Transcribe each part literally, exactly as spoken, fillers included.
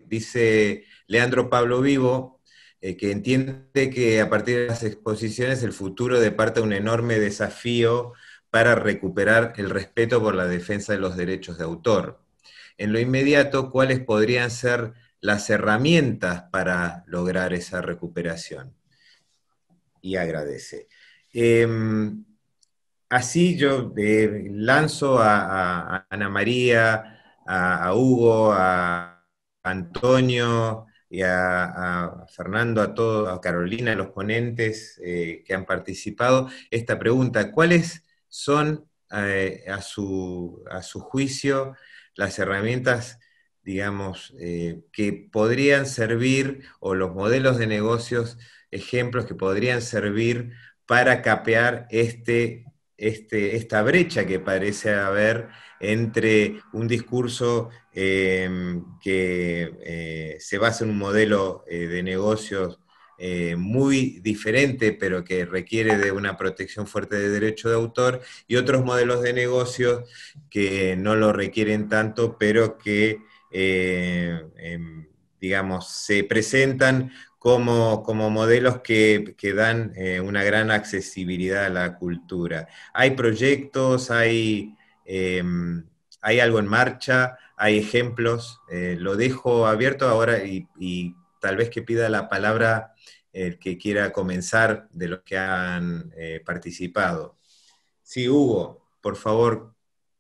dice Leandro Pablo Vivo, eh, que entiende que a partir de las exposiciones el futuro departe un enorme desafío para recuperar el respeto por la defensa de los derechos de autor. En lo inmediato, ¿cuáles podrían ser las herramientas para lograr esa recuperación? Y agradece. Eh, así yo eh, lanzo a, a, a Ana María, a, a Hugo, a Antonio y a, a Fernando, a todos, a Carolina, a los ponentes eh, que han participado, esta pregunta: ¿cuáles son eh, a, su, a su juicio las herramientas, digamos, eh, que podrían servir, o los modelos de negocios, ejemplos que podrían servir para capear este, este, esta brecha que parece haber entre un discurso eh, que eh, se basa en un modelo eh, de negocios eh, muy diferente, pero que requiere de una protección fuerte de derecho de autor, y otros modelos de negocios que no lo requieren tanto, pero que, eh, eh, digamos, se presentan como, como modelos que, que dan eh, una gran accesibilidad a la cultura. Hay proyectos, hay, eh, hay algo en marcha, hay ejemplos. Eh, lo dejo abierto ahora y, y tal vez que pida la palabra el que quiera comenzar de los que han eh, participado. Sí, Hugo, por favor.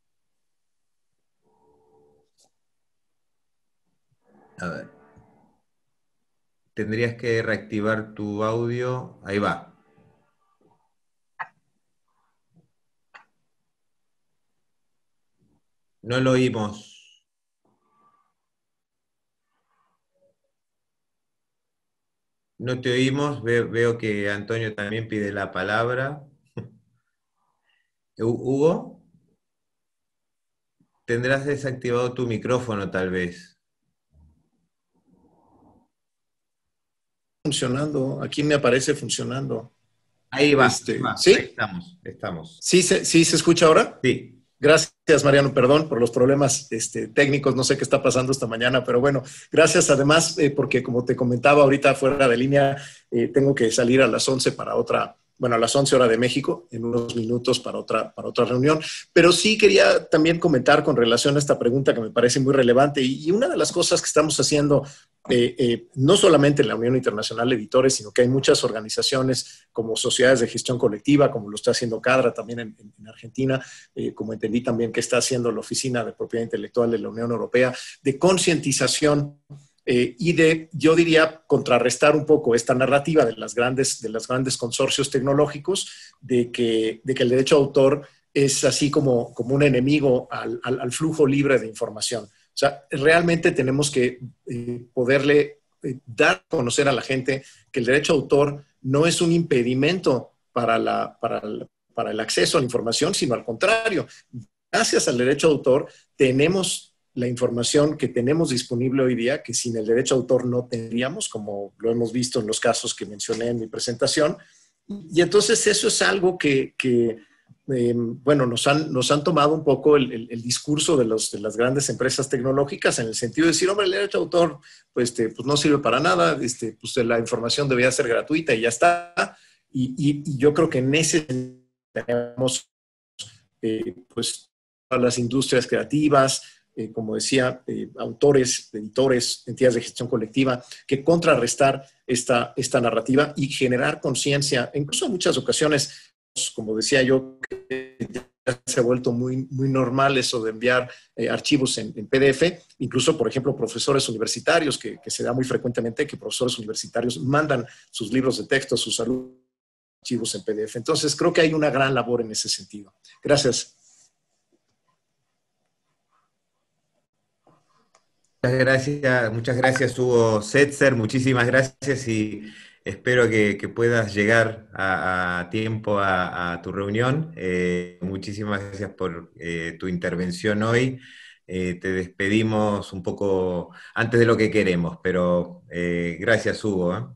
A ver. Tendrías que reactivar tu audio. Ahí va. No lo oímos. No te oímos. Veo, veo que Antonio también pide la palabra. Hugo, tendrás desactivado tu micrófono tal vez. Funcionando, aquí me aparece funcionando. Ahí va, Este, ahí va. ¿sí? Ahí estamos, estamos. ¿Sí se, sí se escucha ahora? Sí. Gracias, Mariano, perdón por los problemas este, técnicos, no sé qué está pasando esta mañana, pero bueno, gracias además, eh, porque como te comentaba ahorita fuera de línea, eh, tengo que salir a las once para otra, bueno, a las once hora de México, en unos minutos para otra, para otra reunión, pero sí quería también comentar con relación a esta pregunta que me parece muy relevante, y, y una de las cosas que estamos haciendo, eh, eh, no solamente en la Unión Internacional de Editores, sino que hay muchas organizaciones como sociedades de gestión colectiva, como lo está haciendo CADRA también en, en, en Argentina, eh, como entendí también que está haciendo la Oficina de Propiedad Intelectual de la Unión Europea, de concientización eh, y de, yo diría, contrarrestar un poco esta narrativa de las grandes, de los grandes consorcios tecnológicos de que, de que el derecho de autor es así como, como un enemigo al, al, al flujo libre de información. O sea, realmente tenemos que eh, poderle eh, dar a conocer a la gente que el derecho de autor no es un impedimento para, la, para, la, para el acceso a la información, sino al contrario. Gracias al derecho de autor tenemos la información que tenemos disponible hoy día, que sin el derecho de autor no tendríamos, como lo hemos visto en los casos que mencioné en mi presentación. Y entonces eso es algo que, que eh, bueno, nos han, nos han tomado un poco el, el, el discurso de, los, de las grandes empresas tecnológicas en el sentido de decir, hombre, el derecho de autor pues, este, pues no sirve para nada, este, pues la información debería ser gratuita y ya está. Y, y, y yo creo que en ese tenemos eh, pues a las industrias creativas, eh, como decía, eh, autores, editores, entidades de gestión colectiva, que contrarrestar esta, esta narrativa y generar conciencia. Incluso en muchas ocasiones, como decía yo, que ya se ha vuelto muy, muy normal eso de enviar eh, archivos en, en P D F, incluso, por ejemplo, profesores universitarios, que, que se da muy frecuentemente que profesores universitarios mandan sus libros de texto, sus archivos en P D F. Entonces, creo que hay una gran labor en ese sentido. Gracias. Muchas gracias, muchas gracias Hugo Setzer, muchísimas gracias, y espero que, que puedas llegar a, a tiempo a, a tu reunión. Eh, muchísimas gracias por eh, tu intervención hoy. Eh, te despedimos un poco antes de lo que queremos, pero eh, gracias Hugo, ¿eh?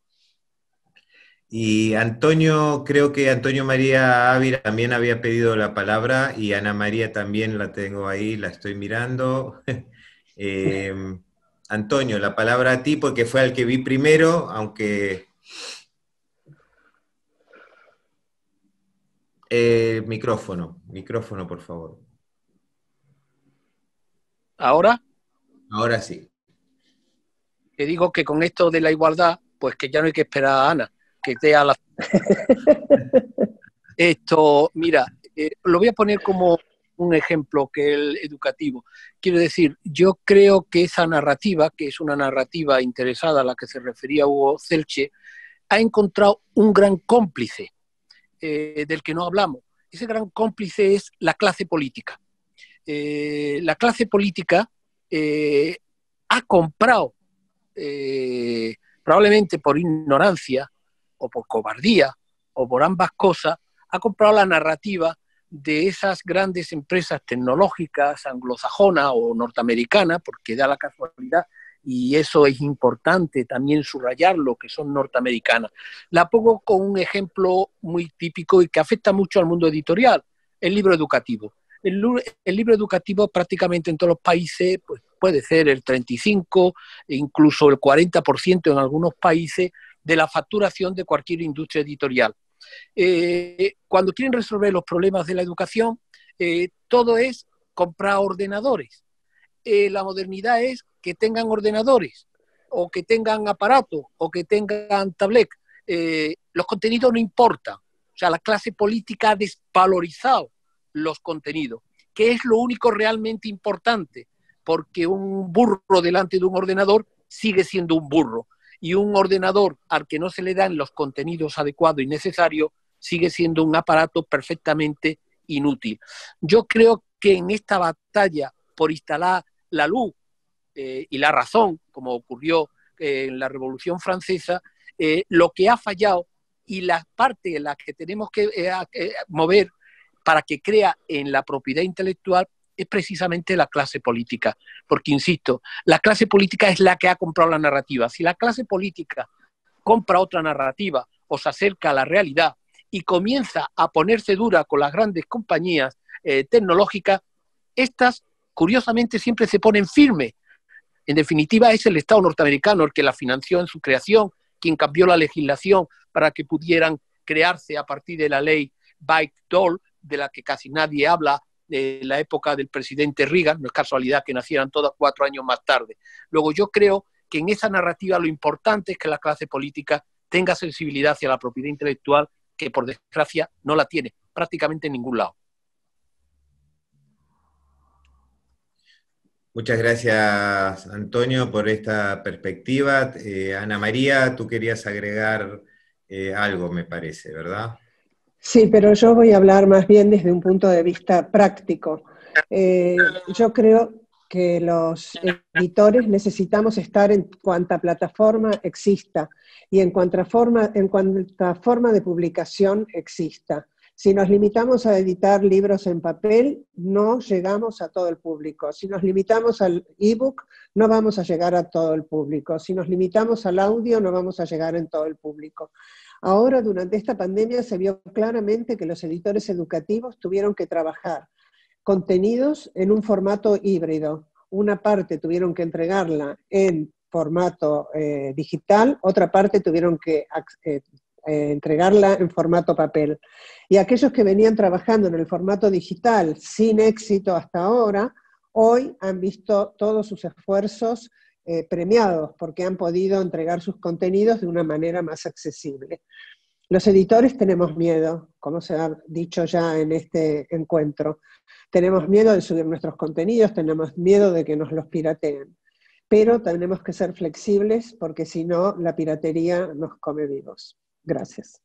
Y Antonio, creo que Antonio María Ávila también había pedido la palabra, y Ana María también la tengo ahí, la estoy mirando. eh, Antonio, la palabra a ti porque fue al que vi primero, aunque... Eh, micrófono, micrófono, por favor. Ahora, Ahora sí. que digo que con esto de la igualdad, pues que ya no hay que esperar a Ana, que esté a la... Esto, mira, eh, lo voy a poner como un ejemplo que el educativo. Quiero decir, yo creo que esa narrativa, que es una narrativa interesada a la que se refería Hugo Celche, ha encontrado un gran cómplice eh, del que no hablamos. Ese gran cómplice es la clase política. Eh, la clase política eh, ha comprado, eh, probablemente por ignorancia o por cobardía o por ambas cosas, ha comprado la narrativa de esas grandes empresas tecnológicas anglosajonas o norteamericanas, porque da la casualidad, y eso es importante también subrayarlo, que son norteamericanas. La pongo con un ejemplo muy típico y que afecta mucho al mundo editorial, el libro educativo. El, el libro educativo prácticamente en todos los países pues, puede ser el treinta y cinco, incluso el cuarenta por ciento en algunos países de la facturación de cualquier industria editorial. Eh, cuando quieren resolver los problemas de la educación, eh, todo es comprar ordenadores. Eh, la modernidad es que tengan ordenadores, o que tengan aparatos, o que tengan tablet. Eh, los contenidos no importan. O sea, la clase política ha desvalorizado los contenidos, que es lo único realmente importante, porque un burro delante de un ordenador sigue siendo un burro, y un ordenador al que no se le dan los contenidos adecuados y necesarios sigue siendo un aparato perfectamente inútil. Yo creo que en esta batalla por instalar la luz eh, y la razón, como ocurrió eh, en la Revolución Francesa, eh, lo que ha fallado y la parte en la que tenemos que eh, eh, mover para que crea en la propiedad intelectual es precisamente la clase política. Porque, insisto, la clase política es la que ha comprado la narrativa. Si la clase política compra otra narrativa o se acerca a la realidad y comienza a ponerse dura con las grandes compañías eh, tecnológicas, estas, curiosamente, siempre se ponen firmes. En definitiva, es el Estado norteamericano el que la financió en su creación, quien cambió la legislación para que pudieran crearse a partir de la ley Bayh-Dole, de la que casi nadie habla, de la época del presidente Reagan. No es casualidad que nacieran todas cuatro años más tarde. Luego, yo creo que en esa narrativa lo importante es que la clase política tenga sensibilidad hacia la propiedad intelectual, que por desgracia no la tiene prácticamente en ningún lado. Muchas gracias, Antonio, por esta perspectiva. Eh, Ana María, tú querías agregar eh, algo, me parece, ¿verdad? Sí, pero yo voy a hablar más bien desde un punto de vista práctico. Eh, yo creo que los editores necesitamos estar en cuanta plataforma exista y en cuanta forma, en cuanta forma de publicación exista. Si nos limitamos a editar libros en papel, no llegamos a todo el público. Si nos limitamos al ebook, no vamos a llegar a todo el público. Si nos limitamos al audio, no vamos a llegar en todo el público. Ahora, durante esta pandemia, se vio claramente que los editores educativos tuvieron que trabajar contenidos en un formato híbrido. Una parte tuvieron que entregarla en formato eh, digital, otra parte tuvieron que eh, eh, entregarla en formato papel. Y aquellos que venían trabajando en el formato digital sin éxito hasta ahora, hoy han visto todos sus esfuerzos eh, premiados porque han podido entregar sus contenidos de una manera más accesible. Los editores tenemos miedo, como se ha dicho ya en este encuentro. Tenemos miedo de subir nuestros contenidos, tenemos miedo de que nos los pirateen. Pero tenemos que ser flexibles porque si no, la piratería nos come vivos. Gracias.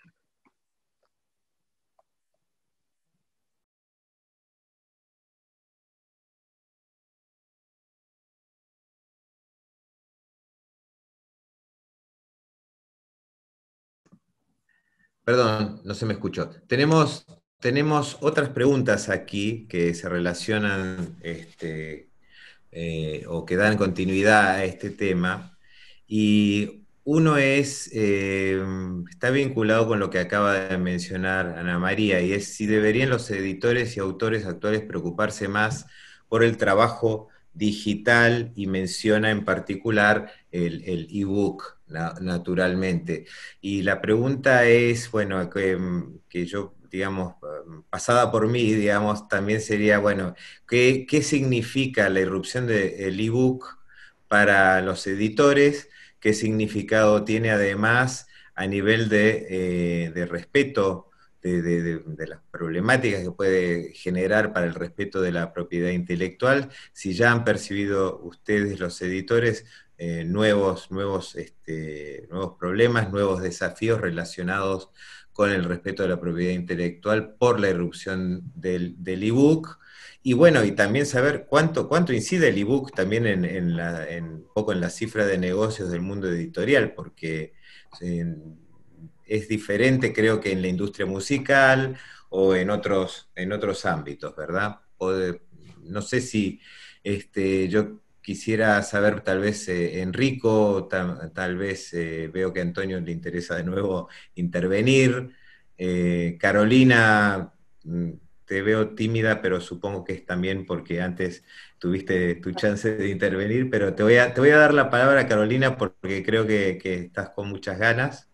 Perdón, no se me escuchó. Tenemos, tenemos otras preguntas aquí que se relacionan este, eh, o que dan continuidad a este tema. Y uno es, eh, está vinculado con lo que acaba de mencionar Ana María, y es si deberían los editores y autores actuales preocuparse más por el trabajo digital y menciona en particular el, el ebook, na, naturalmente. Y la pregunta es, bueno, que, que yo, digamos, pasada por mí, digamos, también sería, bueno, ¿qué, qué significa la irrupción del ebook para los editores? ¿Qué significado tiene además a nivel de, eh, de respeto de, de, de, de las problemáticas que puede generar para el respeto de la propiedad intelectual? Si ya han percibido ustedes, los editores, eh, nuevos, nuevos, este, nuevos problemas, nuevos desafíos relacionados con el respeto de la propiedad intelectual por la irrupción del, del ebook. Y bueno, y también saber cuánto, cuánto incide el ebook también en, en, la, en un poco en la cifra de negocios del mundo editorial, porque en, es diferente, creo, que en la industria musical o en otros, en otros ámbitos, ¿verdad? O de, no sé si este, yo quisiera saber, tal vez, eh, Enrico, tal, tal vez eh, veo que a Antonio le interesa de nuevo intervenir. Eh, Carolina, te veo tímida, pero supongo que es también porque antes tuviste tu chance de intervenir, pero te voy a, te voy a dar la palabra, Carolina, porque creo que, que estás con muchas ganas.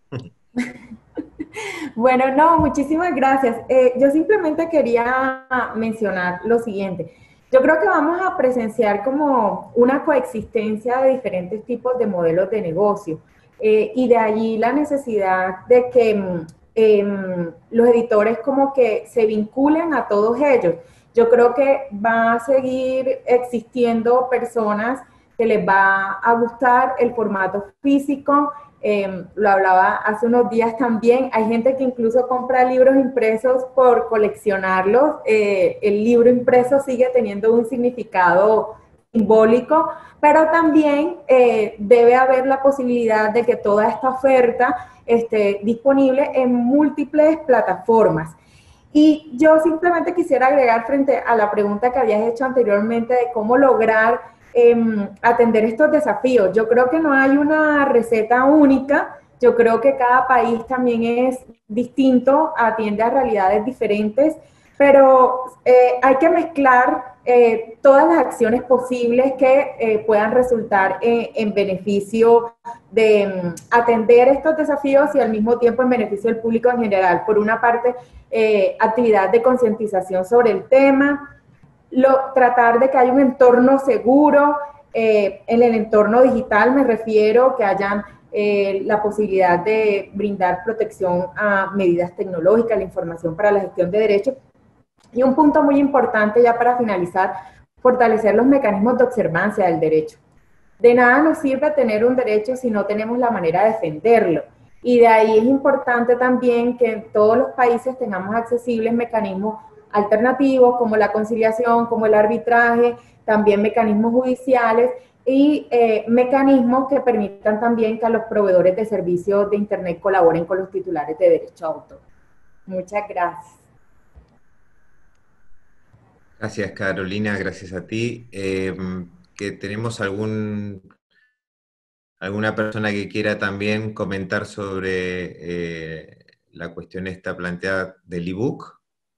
Bueno, no, muchísimas gracias. Eh, yo simplemente quería mencionar lo siguiente. Yo creo que vamos a presenciar como una coexistencia de diferentes tipos de modelos de negocio, eh, y de allí la necesidad de que eh, los editores como que se vinculen a todos ellos. Yo creo que va a seguir existiendo personas que les va a gustar el formato físico. Eh, lo hablaba hace unos días también, hay gente que incluso compra libros impresos por coleccionarlos. Eh, el libro impreso sigue teniendo un significado simbólico, pero también eh, debe haber la posibilidad de que toda esta oferta esté disponible en múltiples plataformas. Y yo simplemente quisiera agregar frente a la pregunta que habías hecho anteriormente de cómo lograr eh, atender estos desafíos. Yo creo que no hay una receta única, yo creo que cada país también es distinto, atiende a realidades diferentes, pero eh, hay que mezclar eh, todas las acciones posibles que eh, puedan resultar en, en beneficio de um, atender estos desafíos y al mismo tiempo en beneficio del público en general. Por una parte, eh, actividad de concientización sobre el tema, lo, tratar de que haya un entorno seguro. Eh, en el entorno digital me refiero que hayan eh, la posibilidad de brindar protección a medidas tecnológicas, la información para la gestión de derechos. Y un punto muy importante ya para finalizar, fortalecer los mecanismos de observancia del derecho. De nada nos sirve tener un derecho si no tenemos la manera de defenderlo. Y de ahí es importante también que en todos los países tengamos accesibles mecanismos alternativos como la conciliación, como el arbitraje, también mecanismos judiciales y eh, mecanismos que permitan también que los proveedores de servicios de Internet colaboren con los titulares de derecho a autor. Muchas gracias. Gracias, Carolina, gracias a ti. Eh, que tenemos algún, alguna persona que quiera también comentar sobre eh, la cuestión esta planteada del ebook.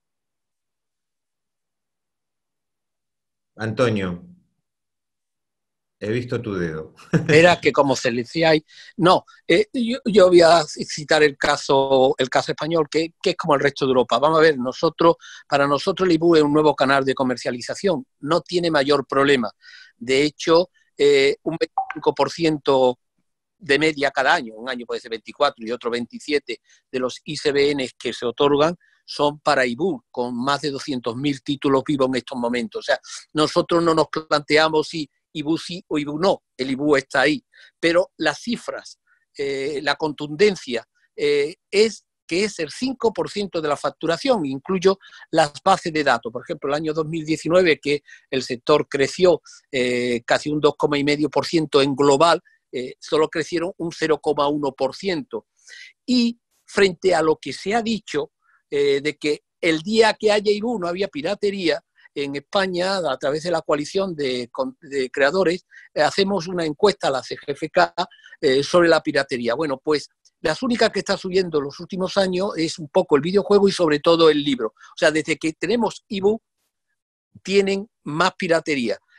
Antonio, he visto tu dedo. Era que como se le decía ahí, no, eh, yo, yo voy a citar el caso, el caso español, que, que es como el resto de Europa. Vamos a ver, nosotros, para nosotros el ebook es un nuevo canal de comercialización, no tiene mayor problema. De hecho, eh, un veinticinco por ciento de media cada año, un año puede ser veinticuatro y otro veintisiete, de los I S B Ns que se otorgan son para ebook, con más de doscientos mil títulos vivos en estos momentos. O sea, nosotros no nos planteamos si ebook sí o ebook no, el ebook está ahí, pero las cifras, eh, la contundencia, eh, es que es el cinco por ciento de la facturación, incluyo las bases de datos. Por ejemplo, el año dos mil diecinueve, que el sector creció eh, casi un dos coma cinco por ciento en global, eh, solo crecieron un cero coma uno por ciento. Y frente a lo que se ha dicho, eh, de que el día que haya ebook no había piratería, en España, a través de la coalición de, de creadores, eh, hacemos una encuesta a la C G F K eh, sobre la piratería. Bueno, pues las únicas que está subiendo en los últimos años es un poco el videojuego y sobre todo el libro. O sea, desde que tenemos ebook, tienen más piratería.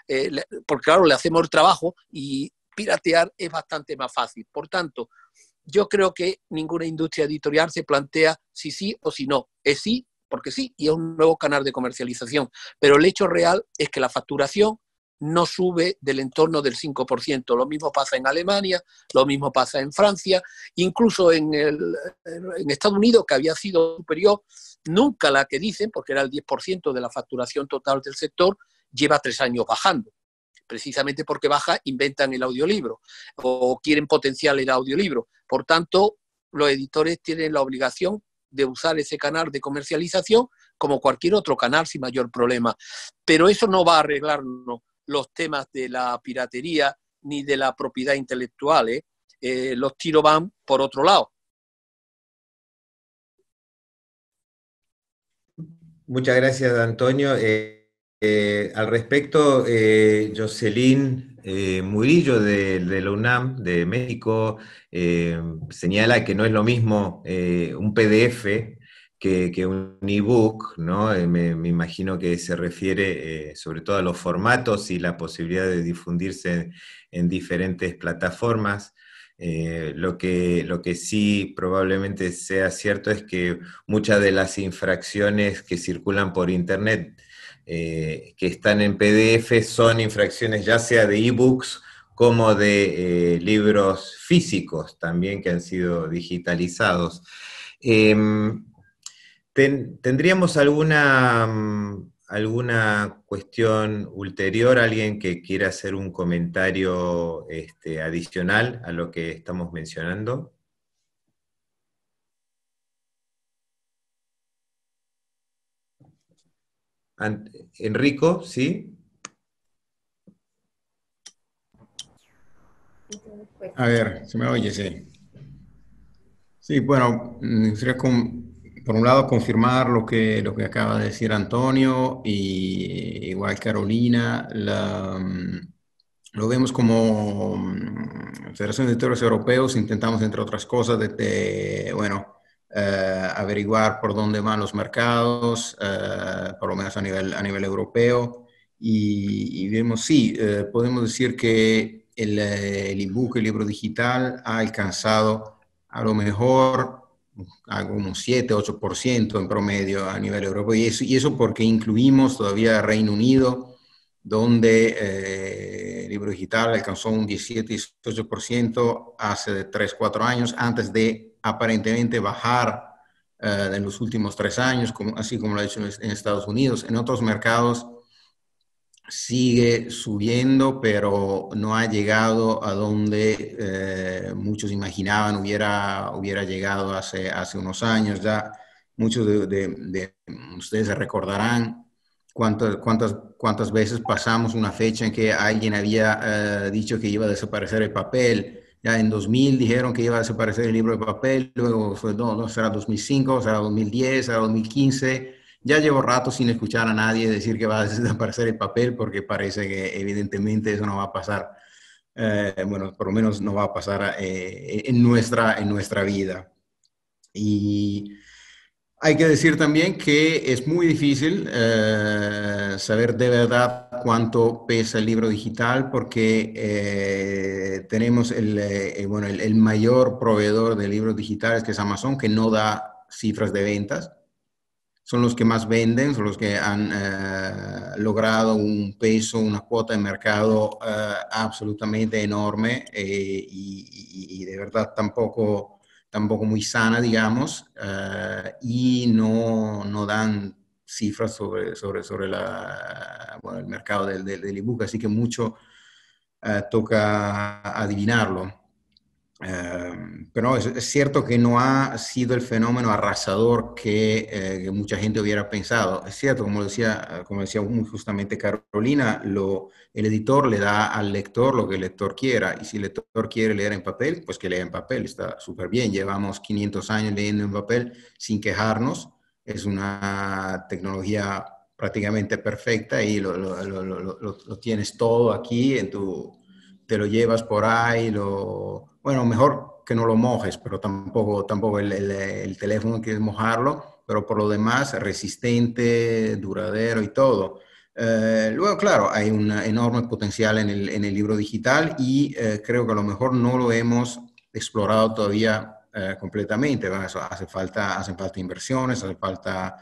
eh, porque claro, le hacemos el trabajo y piratear es bastante más fácil. Por tanto, yo creo que ninguna industria editorial se plantea si sí o si no. Es sí, porque sí, y es un nuevo canal de comercialización. Pero el hecho real es que la facturación no sube del entorno del cinco por ciento. Lo mismo pasa en Alemania, lo mismo pasa en Francia, incluso en, el, en Estados Unidos, que había sido superior, nunca la que dicen, porque era el diez por ciento de la facturación total del sector, lleva tres años bajando. Precisamente porque baja, inventan el audiolibro o quieren potenciar el audiolibro. Por tanto, los editores tienen la obligación de usar ese canal de comercialización como cualquier otro canal sin mayor problema. Pero eso no va a arreglarnos los temas de la piratería ni de la propiedad intelectual, ¿eh? Eh, los tiros van por otro lado. Muchas gracias, Antonio. Eh, eh, al respecto, eh, Jocelyn eh, Murillo de, de la UNAM, de México, eh, señala que no es lo mismo eh, un P D F que, que un ebook, ¿no? Eh, me, me imagino que se refiere eh, sobre todo a los formatos y la posibilidad de difundirse en, en diferentes plataformas. Eh, lo que, lo que sí probablemente sea cierto es que muchas de las infracciones que circulan por internet, eh, que están en P D F, son infracciones ya sea de ebooks como de eh, libros físicos también que han sido digitalizados. Eh, ten, ¿Tendríamos alguna... ¿Alguna cuestión ulterior? ¿Alguien que quiera hacer un comentario este, adicional a lo que estamos mencionando? Ant- Enrico, ¿sí? A ver, ¿se me oye? Sí. Sí, bueno, mm, sería con- por un lado confirmar lo que, lo que acaba de decir Antonio y igual Carolina, la, mm, lo vemos como mm, Federación de Editores Europeos, intentamos entre otras cosas de, de, bueno, eh, averiguar por dónde van los mercados, eh, por lo menos a nivel, a nivel europeo, y, y vemos, sí, eh, podemos decir que el, eh, el ebook, el libro digital, ha alcanzado a lo mejor algo como siete, ocho por ciento en promedio a nivel europeo, y eso, y eso porque incluimos todavía Reino Unido, donde eh, el libro digital alcanzó un diecisiete, dieciocho por ciento hace de tres, cuatro años, antes de aparentemente bajar eh, en los últimos tres años, como, así como lo ha hecho en, en Estados Unidos. En otros mercados sigue subiendo, pero no ha llegado a donde eh, muchos imaginaban hubiera, hubiera llegado hace, hace unos años. Ya muchos de, de, de ustedes recordarán cuántas, cuántas, cuántas veces pasamos una fecha en que alguien había eh, dicho que iba a desaparecer el papel. Ya en dos mil dijeron que iba a desaparecer el libro de papel, luego fue, no, no será dos mil cinco, será dos mil diez, será dos mil quince. Ya llevo rato sin escuchar a nadie decir que va a desaparecer el papel, porque parece que evidentemente eso no va a pasar. Eh, bueno, por lo menos no va a pasar eh, en, nuestra, en nuestra vida. Y hay que decir también que es muy difícil eh, saber de verdad cuánto pesa el libro digital, porque eh, tenemos el, eh, bueno, el, el mayor proveedor de libros digitales, que es Amazon, que no da cifras de ventas. Son los que más venden, son los que han eh, logrado un peso, una cuota de mercado eh, absolutamente enorme eh, y, y, y de verdad tampoco, tampoco muy sana, digamos, eh, y no, no dan cifras sobre, sobre, sobre la, bueno, el mercado del, del, del ebook, así que mucho eh, toca adivinarlo. Uh, pero es, es cierto que no ha sido el fenómeno arrasador que, eh, que mucha gente hubiera pensado. Es cierto, como decía, como decía muy justamente Carolina, lo, el editor le da al lector lo que el lector quiera, y si el lector quiere leer en papel, pues que lea en papel, está súper bien. Llevamos quinientos años leyendo en papel sin quejarnos, es una tecnología prácticamente perfecta y lo, lo, lo, lo, lo tienes todo aquí, en tu, te lo llevas por ahí, lo... Bueno, mejor que no lo mojes, pero tampoco, tampoco el, el, el teléfono quieres mojarlo, pero por lo demás resistente, duradero y todo. Eh, luego, claro, hay un enorme potencial en el, en el libro digital y eh, creo que a lo mejor no lo hemos explorado todavía eh, completamente. Bueno, eso hace falta, hacen falta inversiones, hace falta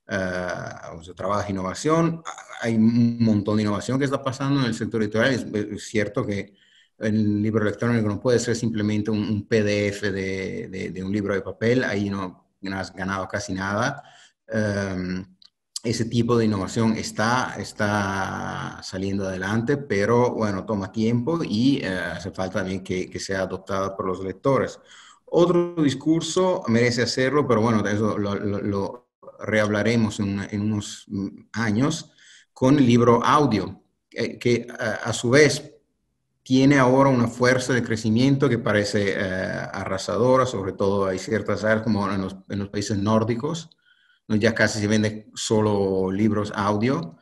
eh, trabajo e innovación. Hay un montón de innovación que está pasando en el sector editorial. Es, es cierto que el libro electrónico no puede ser simplemente un, un P D F de, de, de un libro de papel, ahí no, no has ganado casi nada. Um, ese tipo de innovación está, está saliendo adelante, pero bueno, toma tiempo y eh, hace falta también que, que sea adoptada por los lectores. Otro discurso merece hacerlo, pero bueno, de eso lo, lo, lo rehablaremos en, en unos años, con el libro audio, eh, que a, a su vez tiene ahora una fuerza de crecimiento que parece eh, arrasadora, sobre todo hay ciertas áreas como en los, en los países nórdicos, ¿no? Ya casi se venden solo libros audio.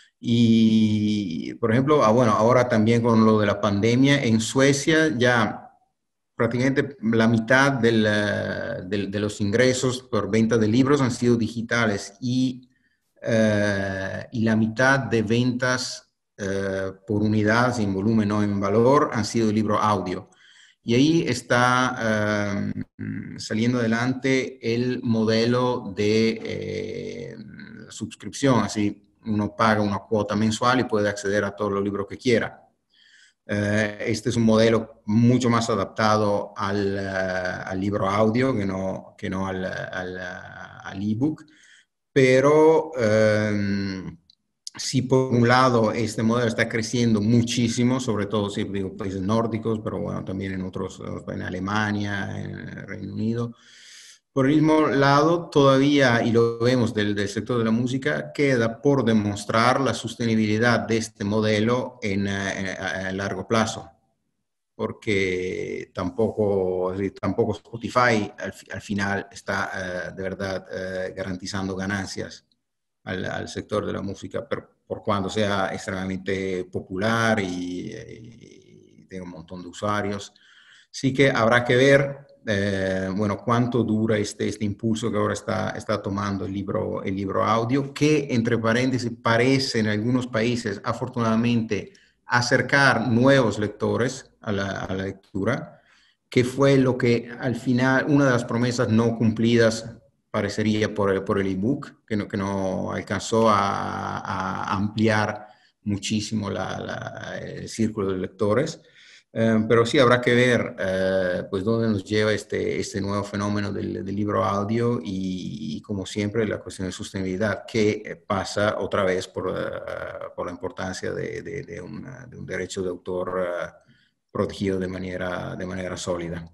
Y, por ejemplo, ah, bueno, ahora también con lo de la pandemia, en Suecia ya prácticamente la mitad del, del, de los ingresos por venta de libros han sido digitales y, eh, y la mitad de ventas Uh, por unidad, en volumen o en valor, han sido libro audio. Y ahí está uh, saliendo adelante el modelo de eh, suscripción, así uno paga una cuota mensual y puede acceder a todos los libros que quiera. Uh, este es un modelo mucho más adaptado al, uh, al libro audio que no, que no al, al, al ebook, pero um, si por un lado este modelo está creciendo muchísimo, sobre todo si digo países nórdicos, pero bueno, también en otros, en Alemania, en el Reino Unido. Por el mismo lado, todavía, y lo vemos del, del sector de la música, queda por demostrar la sostenibilidad de este modelo en, en, a largo plazo, porque tampoco, tampoco Spotify al, al final está uh, de verdad uh, garantizando ganancias Al, al, sector de la música, pero por cuando sea extremadamente popular y, y, y tenga un montón de usuarios. Sí que habrá que ver, eh, bueno, cuánto dura este, este impulso que ahora está, está tomando el libro, el libro audio, que entre paréntesis parece en algunos países, afortunadamente, acercar nuevos lectores a la, a la lectura, que fue lo que al final, una de las promesas no cumplidas parecería por el, por el ebook, que no, que no alcanzó a, a ampliar muchísimo la, la, el círculo de lectores. Eh, pero sí habrá que ver eh, pues dónde nos lleva este, este nuevo fenómeno del, del libro audio y, y, como siempre, la cuestión de sostenibilidad, que pasa otra vez por, uh, por la importancia de, de, de, una, de un derecho de autor uh, protegido de manera, de manera sólida.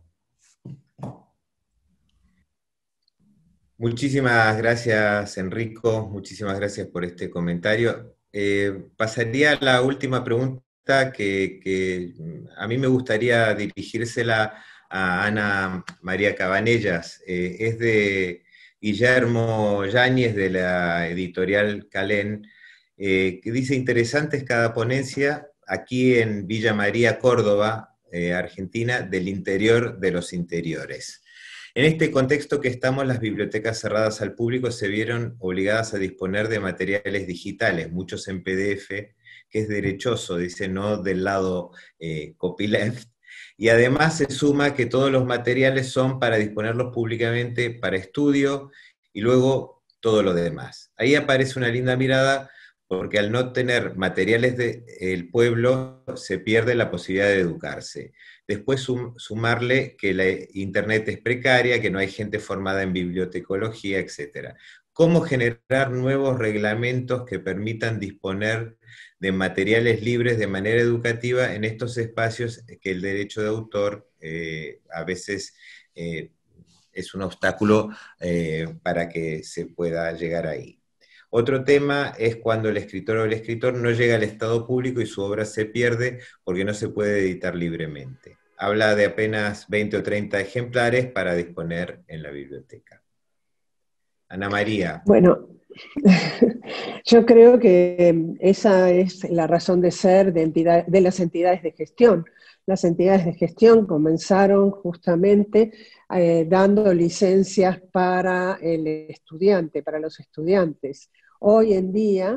Muchísimas gracias, Enrico. Muchísimas gracias por este comentario. Eh, pasaría a la última pregunta que, que a mí me gustaría dirigírsela a Ana María Cabanellas. Eh, es de Guillermo Yáñez, de la editorial Calén, eh, que dice: interesante es cada ponencia aquí en Villa María, Córdoba, eh, Argentina, del interior de los interiores. En este contexto que estamos, las bibliotecas cerradas al público se vieron obligadas a disponer de materiales digitales, muchos en P D F, que es derechoso, dice, no del lado eh, copyleft, y además se suma que todos los materiales son para disponerlos públicamente para estudio, y luego todo lo demás. Ahí aparece una linda mirada, porque al no tener materiales del pueblo, se pierde la posibilidad de educarse. Después sum, sumarle que la internet es precaria, que no hay gente formada en bibliotecología, etcétera. ¿Cómo generar nuevos reglamentos que permitan disponer de materiales libres de manera educativa en estos espacios que el derecho de autor eh, a veces eh, es un obstáculo eh, para que se pueda llegar ahí? Otro tema es cuando el escritor o el escritor no llega al estado público y su obra se pierde porque no se puede editar libremente. Habla de apenas veinte o treinta ejemplares para disponer en la biblioteca. Ana María. Bueno, yo creo que esa es la razón de ser de, entidad, de las entidades de gestión. Las entidades de gestión comenzaron justamente eh, dando licencias para el estudiante, para los estudiantes. Hoy en día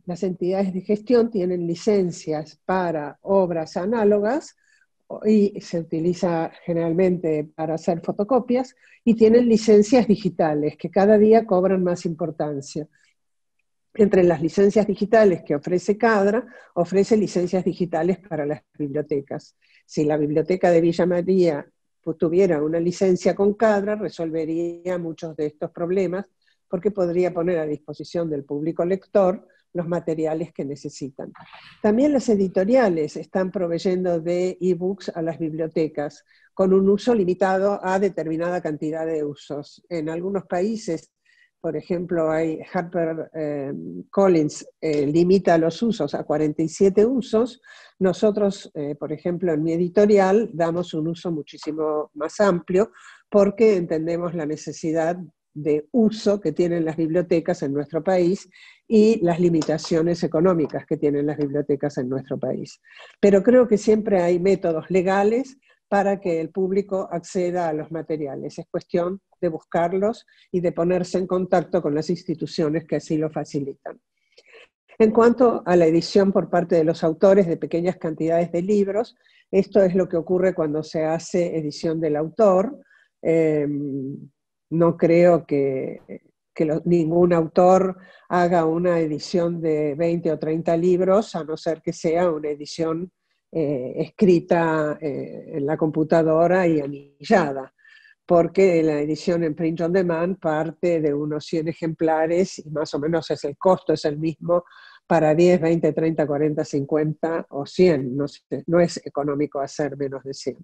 las entidades de gestión tienen licencias para obras análogas y se utiliza generalmente para hacer fotocopias, y tienen licencias digitales que cada día cobran más importancia. Entre las licencias digitales que ofrece CADRA, ofrece licencias digitales para las bibliotecas. Si la biblioteca de Villa María pues, tuviera una licencia con CADRA, resolvería muchos de estos problemas, porque podría poner a disposición del público lector los materiales que necesitan. También las editoriales están proveyendo de ebooks a las bibliotecas, con un uso limitado a determinada cantidad de usos. En algunos países, por ejemplo, hay Harper eh, Collins eh, limita los usos a cuarenta y siete usos. Nosotros, eh, por ejemplo, en mi editorial, damos un uso muchísimo más amplio, porque entendemos la necesidad de uso que tienen las bibliotecas en nuestro país y las limitaciones económicas que tienen las bibliotecas en nuestro país. Pero creo que siempre hay métodos legales para que el público acceda a los materiales. Es cuestión de buscarlos y de ponerse en contacto con las instituciones que así lo facilitan. En cuanto a la edición por parte de los autores de pequeñas cantidades de libros, esto es lo que ocurre cuando se hace edición del autor. Eh, no creo que, que lo, ningún autor haga una edición de veinte o treinta libros, a no ser que sea una edición eh, escrita eh, en la computadora y anillada, porque la edición en print on demand parte de unos cien ejemplares y más o menos es el costo es el mismo para diez, veinte, treinta, cuarenta, cincuenta o cien. No, sé, no es económico hacer menos de cien.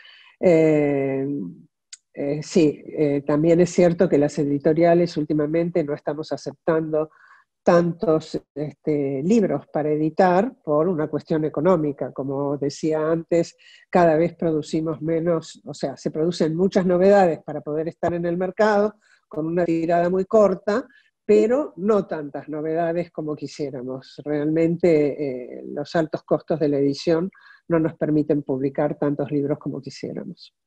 Eh, eh, sí, eh, también es cierto que las editoriales últimamente no estamos aceptando tantos este, libros para editar por una cuestión económica. Como decía antes, cada vez producimos menos, o sea, se producen muchas novedades para poder estar en el mercado con una tirada muy corta, pero no tantas novedades como quisiéramos. Realmente eh, los altos costos de la edición no nos permiten publicar tantos libros como quisiéramos.